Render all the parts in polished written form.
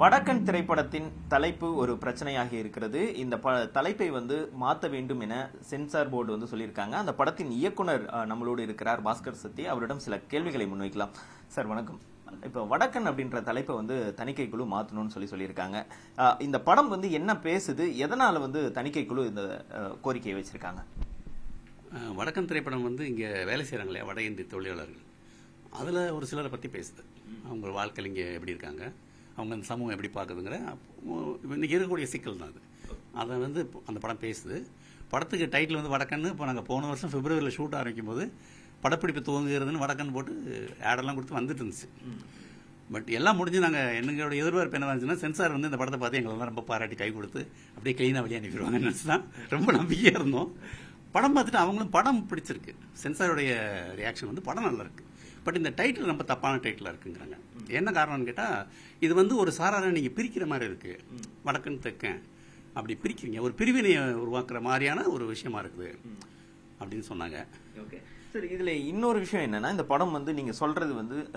வடக்கன் திரைப்படத்தின் தலைப்பு ஒரு பிரச்சனையாக இருக்கிறது. இந்த தலைப்பை மாற்ற வேண்டும் என சென்சார் போர்டு சொல்லியிருக்காங்க. அந்த படத்தின் இயக்குனர் நம்மளோடு இருக்கிறார், பாஸ்கர் சத்தி. அவரிடம் சில கேள்விகளை முன்வைக்கலாம். சார் வணக்கம். இப்ப வடக்கன் அப்படின்ற தலைப்பை தணிக்கை குழு மாற்றணும்னு சொல்லியிருக்காங்க. இந்த படம் என்ன பேசுது, எதனால தணிக்கை குழு இந்த கோரிக்கையை வச்சிருக்காங்க? வடக்கன் திரைப்படம் இங்க வேலை செய்யறாங்க இல்லையா, வட இந்திய தொழிலாளர்கள், அதுல ஒரு சிலரை பத்தி பேசுது. அவங்க வாழ்க்கையில் இங்க எப்படி இருக்காங்க, அவங்க அந்த சமூகம் எப்படி பார்க்குதுங்கிற இன்னைக்கு இருக்கக்கூடிய சிக்கல் தான் அது. அதை அந்த படம் பேசுது. படத்துக்கு டைட்டில் வடக்கன்னு. இப்போ நாங்கள் போன வருஷம் பிப்ரவரியில் ஷூட் ஆரம்பிக்கும் போது படப்பிடிப்பு துவங்குகிறதுன்னு வடக்கன் போட்டு ஆடெல்லாம் கொடுத்து வந்துட்டு இருந்துச்சு. பட் எல்லாம் முடிஞ்சு நாங்கள் எங்களோட எதிர்பார்ப்பு என்ன இருந்துச்சுன்னா, சென்சார் இந்த படத்தை பார்த்து எங்களெல்லாம் ரொம்ப பாராட்டி கை கொடுத்து அப்படியே கிளீனாக வெளியே அனுப்பிடுவாங்கன்னு நினச்சி தான் ரொம்ப நம்பிக்கையாக இருந்தோம். படம் பார்த்துட்டு அவங்களும் படம் பிடிச்சிருக்கு. சென்சாருடைய ரியாக்ஷன் படம் நல்லா இருக்கு. பட் இந்த டைட்டில் ரொம்ப தப்பான டைட்டிலாக இருக்குங்கிறாங்க. என்ன காரணம்னு கேட்டால், இது ஒரு சாராரை நீங்கள் பிரிக்கிற மாதிரி இருக்கு. வடக்கன் தெக்கன் அப்படி பிரிக்கிறீங்க, ஒரு பிரிவினையை உருவாக்குற மாதிரியான ஒரு விஷயமா இருக்குது அப்படின்னு சொன்னாங்க. சரி, இதுல இன்னொரு விஷயம் என்னன்னா, இந்த படம் நீங்க சொல்றது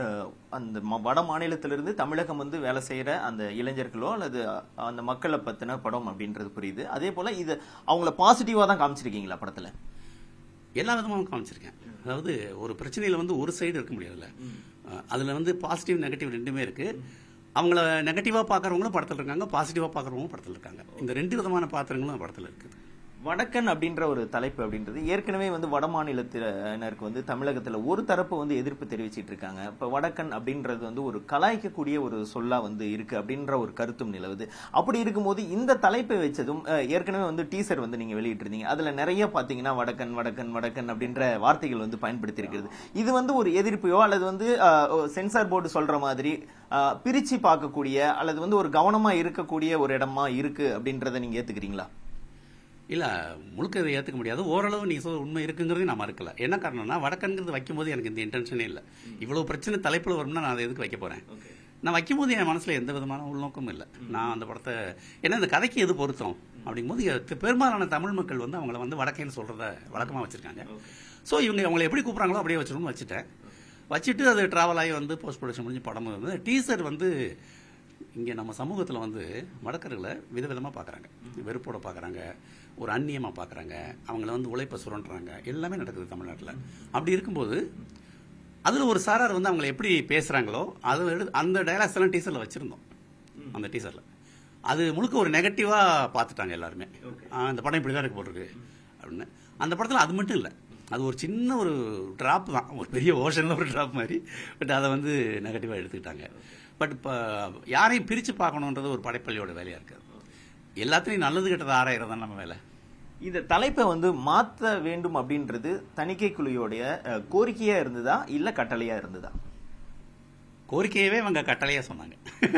அந்த வட மாநிலத்திலிருந்து தமிழகம் வேலை செய்யற அந்த இளைஞர்களோ அல்லது அந்த மக்களை பத்தின படம் அப்படின்றது புரியுது. அதே போல இது அவங்கள பாசிட்டிவா தான் காமிச்சிருக்கீங்களா படத்துல? எல்லா விதமாகவும் காமிச்சிருக்கேன். அதாவது ஒரு பிரச்சனையில ஒரு சைடு இருக்க முடியாதுல்ல, அதுல பாசிட்டிவ் நெகட்டிவ் ரெண்டுமே இருக்கு. அவங்கள நெகட்டிவா பாக்குறவங்களும் படத்துல இருக்காங்க, பாசிட்டிவா பாக்குறவங்களும் படத்துல இருக்காங்க. இந்த ரெண்டு விதமான பாத்திரங்களும் படத்துல இருக்குது. வடக்கன் அப்படின்ற ஒரு தலைப்பு அப்படின்றது ஏற்கனவே வட மாநிலத்தினருக்கு தமிழகத்துல ஒரு தரப்பு எதிர்ப்பு தெரிவிச்சிட்டு இருக்காங்க. இப்ப வடக்கன் அப்படின்றது ஒரு கலாய்க்கக்கூடிய ஒரு சொல்லா இருக்கு அப்படின்ற ஒரு கருத்தும் நிலவுது. அப்படி இருக்கும்போது இந்த தலைப்பை வச்சதும் ஏற்கனவே டீசர் நீங்க வெளியிட்டு இருந்தீங்க. அதுல நிறைய பாத்தீங்கன்னா வடக்கன் வடக்கன் வடக்கன் அப்படின்ற வார்த்தைகள் பயன்படுத்தி இருக்கிறது. இது ஒரு எதிர்ப்பையோ அல்லது சென்சார் போர்டு சொல்ற மாதிரி பிரிச்சு பார்க்கக்கூடிய அல்லது ஒரு கவனமா இருக்கக்கூடிய ஒரு இடமா இருக்கு அப்படின்றத நீங்க ஏத்துக்கிறீங்களா? இல்ல, முழுக்க இதை ஏற்றுக்க முடியாது. ஓரளவு நீங்க சொல்ற உண்மை இருக்குங்கிறதையும் நான் மறுக்கல. என்ன காரணம்னா, வடக்கன்கிறது வைக்கும்போது எனக்கு இந்த இன்டென்ஷனே இல்லை. இவ்வளவு பிரச்சனை தலைப்புல வரும்னா நான் அதை எதுக்கு வைக்க போறேன்? நான் வைக்கும்போது என் மனசுல எந்த விதமான உள்நோக்கமும் இல்லை. நான் அந்த படத்தை ஏன்னா இந்த கதைக்கு எது பொருத்தம் அப்படிங்கும்போது பெரும்பாலான தமிழ் மக்கள் அவங்கள வடக்கேன்னு சொல்றத வழக்கமா வச்சிருக்காங்க. ஸோ இவங்க அவங்களை எப்படி கூப்பிடுறாங்களோ அப்படியே வச்சிருக்கணும்னு வச்சுட்டு அது டிராவல் ஆகி போஸ்ட் ப்ரொடக்ஷன் முடிஞ்சு படம் டீசர் இங்கே நம்ம சமூகத்தில் வடக்கர்களை விதவிதமாக பார்க்குறாங்க. வெறுப்போட பார்க்குறாங்க, ஒரு அந்நியமாக பார்க்குறாங்க, அவங்கள உழைப்பை சுரண்டுறாங்க. எல்லாமே நடக்குது தமிழ்நாட்டில். அப்படி இருக்கும்போது அதில் ஒரு சாரார் அவங்களை எப்படி பேசுகிறாங்களோ அந்த டைலாக்ஸ் எல்லாம் டீசரில் வச்சுருந்தோம். அந்த டீசரில் அது முழுக்க ஒரு நெகட்டிவாக பார்த்துட்டாங்க எல்லாருமே. அந்த படம் இப்படி தான் இருக்கு போட்டிருக்கு அப்படின்னு. அந்த படத்தில் அது மட்டும் இல்லை, அது ஒரு சின்ன ஒரு ட்ராப் தான், ஒரு பெரிய ஓஷனில் ஒரு ட்ராப் மாதிரி. பட் அதை நெகட்டிவாக எடுத்துக்கிட்டாங்க. பட் இப்போ யாரையும் பிரித்து பார்க்கணுன்றது ஒரு படைப்பள்ளியோட வேலையாக இருக்காது. எல்லாத்தையும் நல்லது கெட்டது ஆராயிறது தான் நம்ம வேலை. இந்த தலைப்பை மாற்ற வேண்டும் அப்படின்றது தணிக்கை குழுவோடைய கோரிக்கையா இருந்ததா இல்ல கட்டளையா இருந்ததா? கோரிக்கையவே அவங்க கட்டளையா சொன்னாங்க.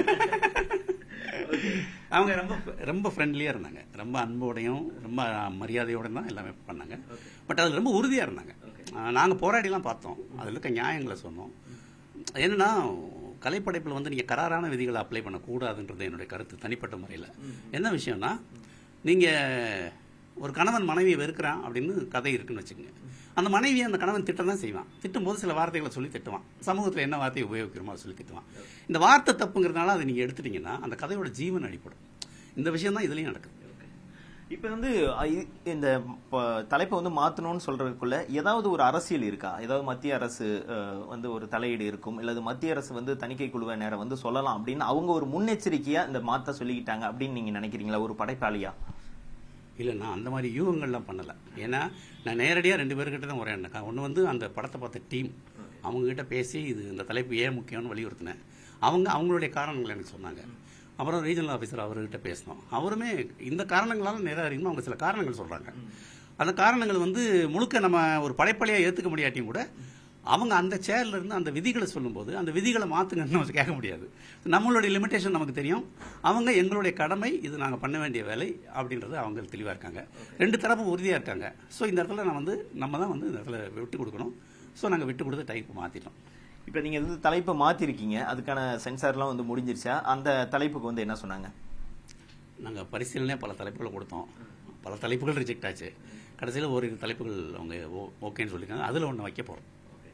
அவங்க ரொம்ப ரொம்ப ஃப்ரெண்ட்லியா இருந்தாங்க, ரொம்ப அன்போடையும் ரொம்ப மரியாதையோடையும் தான் எல்லாமே பண்ணாங்க. பட் அதில் ரொம்ப உறுதியா இருந்தாங்க. நாங்கள் போராடிலாம் பார்த்தோம், அதில் இருக்க நியாயங்களை சொன்னோம். என்னன்னா, கலைப்படைப்பில் நீங்கள் கராரான விதிகளை அப்ளை பண்ணக்கூடாதுன்றது என்னுடைய கருத்து தனிப்பட்ட முறையில். என்ன விஷயம்னா, நீங்கள் ஒரு கணவன் மனைவியை வெறுக்கிறான் அப்படின்னு கதை இருக்குன்னு வச்சுக்கோங்க. அந்த மனைவியை அந்த கணவன் திட்டம் தான் செய்வான். திட்டும் போது சில வார்த்தைகளை சொல்லி திட்டுவான். சமூகத்தில் என்ன வார்த்தையை உபயோகிக்கிறோமோ அதை சொல்லி திட்டுவான். இந்த வார்த்தை தப்புங்கிறதுனால அதை நீங்கள் எடுத்துட்டீங்கன்னா அந்த கதையோட ஜீவன் அடிப்படும். இந்த விஷயம் தான் இதுலேயும் நடக்குது. இப்ப இந்த தலைப்பை மாத்தணும்னு சொல்றதுக்குள்ள ஏதாவது ஒரு அரசியல் இருக்கா? ஏதாவது மத்திய அரசு ஒரு தலையீடு இருக்கும், இல்லது மத்திய அரசு தணிக்கை குழுவை நேரம் சொல்லலாம் அப்படின்னு அவங்க ஒரு முன்னெச்சரிக்கையா இந்த மாத்த சொல்லிக்கிட்டாங்க அப்படின்னு நீங்க நினைக்கிறீங்களா ஒரு படைப்பாளியா? இல்லை, நான் அந்த மாதிரி யூகங்கள்லாம் பண்ணலை. ஏன்னா நான் நேரடியாக 2 பேர்கிட்ட தான் உரையாடினேன். ஒன்று அந்த படத்தை பார்த்த டீம், அவங்ககிட்ட பேசி இது இந்த தலைப்பு ஏன் முக்கியம்னு வலியுறுத்தினேன். அவங்களுடைய காரணங்கள் எனக்கு சொன்னாங்க. அப்புறம் ரீஜனல் ஆஃபீஸர் அவர்கிட்ட பேசினோம். அவருமே இந்த காரணங்களால நிறைவேறியும் அவங்க சில காரணங்கள் சொல்கிறாங்க. அந்த காரணங்கள் முழுக்க நம்ம ஒரு படைப்பாளியாக ஏற்றுக்க முடியாட்டியும் கூட அவங்க அந்த சேர்ல இருந்து அந்த விதிகளை சொல்லும்போது அந்த விதிகளை மாற்றுங்கன்னு கேட்க முடியாது. நம்மளுடைய லிமிடேஷன் நமக்கு தெரியும். அவங்க எங்களுடைய கடமை, இது நாங்கள் பண்ண வேண்டிய வேலை அப்படின்றது அவங்க தெளிவாக இருக்காங்க. 2 தரப்பும் உறுதியாக இருக்காங்க. ஸோ இந்த இடத்துல நம்ம தான் இந்த இடத்துல விட்டு கொடுக்கணும். ஸோ நாங்கள் விட்டு கொடுத்து டைப்பை மாற்றிட்டோம். இப்போ நீங்கள் தலைப்பை மாற்றிருக்கீங்க, அதுக்கான சென்சார்லாம் முடிஞ்சிருச்சா? அந்த தலைப்புக்கு என்ன சொன்னாங்க? நாங்கள் பரிசீலனையாக பல தலைப்புகளை கொடுத்தோம். பல தலைப்புகள் ரிஜெக்ட் ஆச்சு. கடைசியில் ஒரு தலைப்புகள் அவங்க ஓகேன்னு சொல்லியிருக்காங்க. அதில் ஒன்று வைக்க போகிறோம்.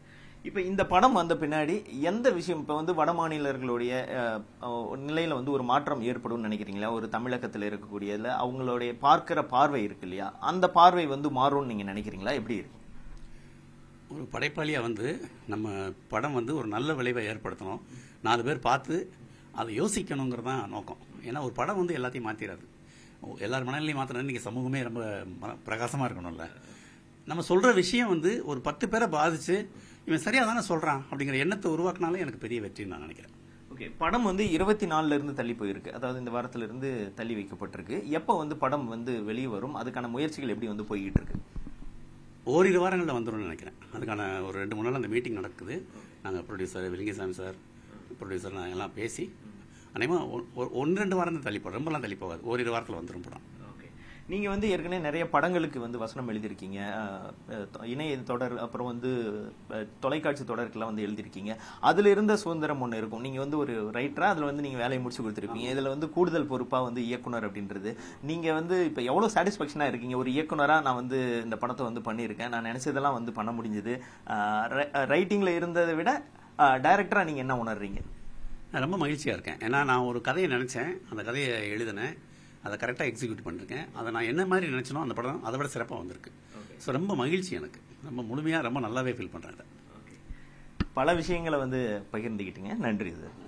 இப்ப இந்த படம் வந்த பின்னாடி எந்த விஷயம் இப்ப வந்து வட மாநிலர்களுடைய நிலையில வந்து ஒரு மாற்றம் ஏற்படும் நினைக்கிறீங்களா? ஒரு தமிழகத்துல இருக்கக்கூடியதுல அவங்களுடைய பார்க்கிற பார்வை இருக்கு இல்லையா, அந்த பார்வை வந்து மாறும்னு நீங்க நினைக்கிறீங்களா? எப்படி இருக்கு? ஒரு படைப்பாளியா வந்து நம்ம படம் வந்து ஒரு நல்ல விளைவை ஏற்படுத்தணும், 4 பேர் பார்த்து அதை யோசிக்கணுங்கிறது தான் நோக்கம். ஏன்னா ஒரு படம் வந்து எல்லாத்தையும் மாத்திராது. எல்லார் மனநிலையும் மாத்திரம் இன்னைக்கு சமூகமே ரொம்ப பிரகாசமா இருக்கணும்ல. நம்ம சொல்ற விஷயம் வந்து ஒரு 10 பேரை பாதிச்சு இவன் சரியா தானே சொல்றான் அப்படிங்கிற எண்ணத்தை உருவாக்குனாலே எனக்கு பெரிய வெற்றின்னு நான் நினைக்கிறேன். ஓகே, படம் வந்து 24 இருந்து தள்ளி போயிருக்கு, அதாவது இந்த வாரத்துல இருந்து தள்ளி வைக்கப்பட்டிருக்கு. எப்ப வந்து படம் வந்து வெளியே வரும், அதுக்கான முயற்சிகள் எப்படி வந்து போய்கிட்டு இருக்கு? ஓரிரு வாரங்களில் வந்துடும் நினைக்கிறேன். அதுக்கான ஒரு 2-3 நாள் அந்த மீட்டிங் நடக்குது. நாங்கள் ப்ரொடியூசர் விலிங்கசாமி சார், ப்ரொடியூசர் நாங்கள் எல்லாம் பேசி அநேகமாக 1-2 வாரம் தான் தள்ளி போகிறோம், ரொம்பலாம் தள்ளி போகாது, ஓரிரு வாரத்தில் வந்துடும் படம். நீங்க வந்து ஏற்கனவே நிறைய படங்களுக்கு வந்து வசனம் எழுதியிருக்கீங்க, இணைய தொடர், அப்புறம் வந்து தொலைக்காட்சி தொடருக்கெல்லாம் வந்து எழுதியிருக்கீங்க. அதுல இருந்த சுதந்திரம் ஒண்ணு இருக்கும். நீங்க வந்து ஒரு ரைட்டரா அதுல வந்து நீங்க வேலையை முடிச்சு கொடுத்துருப்பீங்க. இதுல வந்து கூடுதல் பொறுப்பா வந்து இயக்குனர் அப்படின்றது நீங்க வந்து இப்ப எவ்வளவு சாட்டிஸ்பாக்சனா இருக்கீங்க? ஒரு இயக்குனரா நான் வந்து இந்த படத்தை வந்து பண்ணியிருக்கேன், நான் நினைச்சதெல்லாம் வந்து பண்ண முடிஞ்சது. ரைட்டிங்ல இருந்ததை விட டைரக்டரா நீங்க என்ன உணர்றீங்க? நான் ரொம்ப மகிழ்ச்சியாக இருக்கேன். ஏன்னா நான் ஒரு கதையை நினச்சேன், அந்த கதையை எழுதினேன், அதை கரெக்டாக எக்ஸிக்யூட் பண்ணிருக்கேன். அதை நான் என்ன மாதிரி நினைச்சனோ அந்த படம் அதை விட சிறப்பாக வந்திருக்கு. ஸோ ரொம்ப மகிழ்ச்சி எனக்கு, ரொம்ப முழுமையாக ரொம்ப நல்லாவே ஃபீல் பண்ணுறேன். பல விஷயங்களை வந்து பகிர்ந்துக்கிட்டீங்க. நன்றி சார்.